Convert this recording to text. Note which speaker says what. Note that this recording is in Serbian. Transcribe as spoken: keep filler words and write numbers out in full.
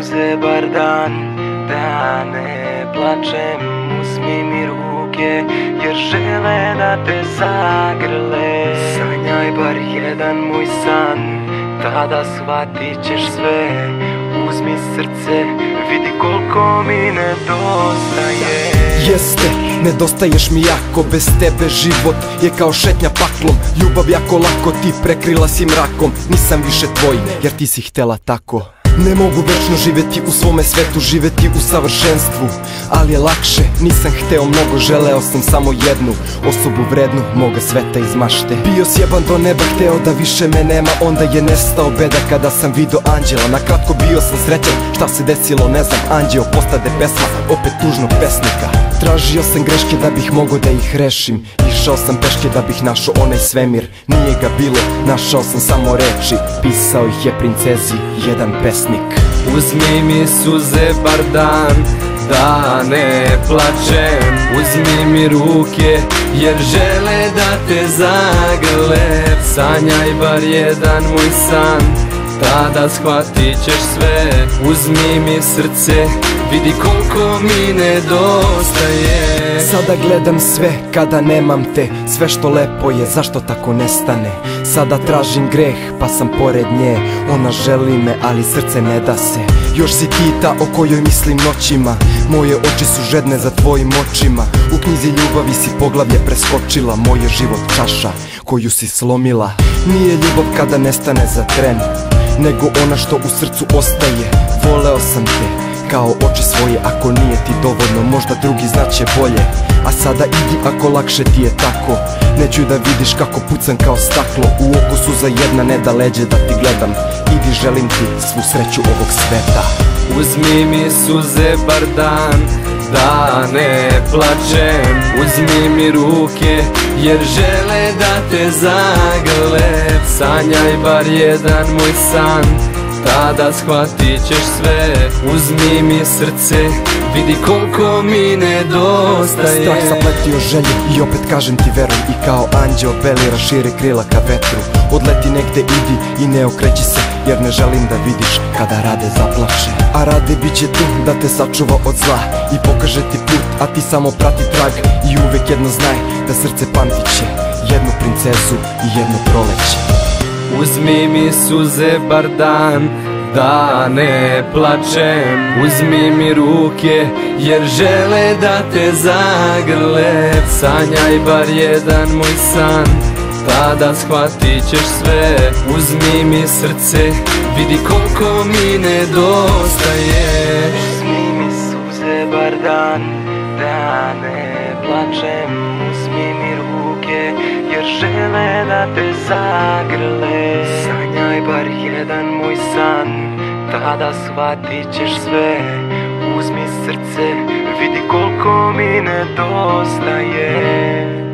Speaker 1: suze bar dan, da ne plačem. Uzmi mi ruke jer žele da te zagrle. Sanjaj bar jedan moj san, tada shvatit ćeš sve. Uzmi srce, vidi koliko mi nedostaje.
Speaker 2: Jeste, nedostaješ mi jako, bez tebe život je kao šetnja paklom. Ljubav jako lako ti prekrila si mrakom. Nisam više tvoj, jer ti si htela tako. Ne mogu večno živjeti u svome svetu, živjeti u savršenstvu, ali je lakše, nisam hteo mnogo, želeo sam samo jednu osobu vrednu moga sveta iz mašte. Bio sjeban do neba, hteo da više me nema, onda je nestao beda kada sam video anđela. Na kratko bio sam srećan, šta se desilo ne znam, anđeo postade pesma, opet tužnog pesnika. Tražio sam greške da bih mogo da ih rešim, išao sam peške da bih našao onaj svemir. Nije ga bilo, našao sam samo reči, pisao ih je princezi jedan pesnik.
Speaker 1: Uzmi mi suze bar dan, da ne plačem. Uzmi mi ruke jer žele da te zagrle. Sanjaj bar jedan moj san, tada shvatit ćeš sve. Uzmi mi srce, vidi koliko mi nedostaje.
Speaker 2: Sada gledam sve kada nemam te, sve što lepo je, zašto tako nestane? Sada tražim greh, pa sam pored nje, ona želi me, ali srce ne da se. Još si ti ta o kojoj mislim noćima, moje oči su žedne za tvojim očima. U knjizi ljubavi si poglavlje preskočila, moj je život čaša koju si slomila. Nije ljubav kada nestane za tren, nego ona što u srcu ostaje. Voleo sam te kao oči svoje, ako nije ti dovoljno, možda drugi znaće bolje. A sada idi ako lakše ti je tako, neću da vidiš kako pucam kao staklo. U oku suza jedna, ne da leđe da ti gledam. Idi, želim ti svu sreću ovog sveta.
Speaker 1: Uzmi mi suze bar dan, da ne plačem. Uzmi mi ruke jer žele da te zagrle. Sanjaj bar jedan moj san, tada shvatit ćeš sve. Uzmi mi srce, vidi koliko mi nedostaje.
Speaker 2: Strah zapletio želju i opet kažem ti veruj. I kao anđeo beli raširi krila ka vetru. Odleti negde, idi i ne okreći se, jer ne želim da vidiš kada Rade zaplače. A Rade bit će tu da te sačuva od zla i pokaže ti put, a ti samo prati trag. I uvek jedno znaj da srce pamtit će jednu princezu i jedno proleće.
Speaker 1: Uzmi mi suze bar dan, da ne plačem. Uzmi mi ruke jer žele da te zagrle. Sanjaj bar jedan moj san, tada shvatit ćeš sve. Uzmi mi srce, vidi koliko mi nedostaje. Uzmi mi suze bar dan, da ne plačem. Uzmi mi ruke jer žele da te zagrle. Sanjaj bar jedan moj san, tada shvatit ćeš sve. Uzmi srce, vidi koliko mi nedostaje.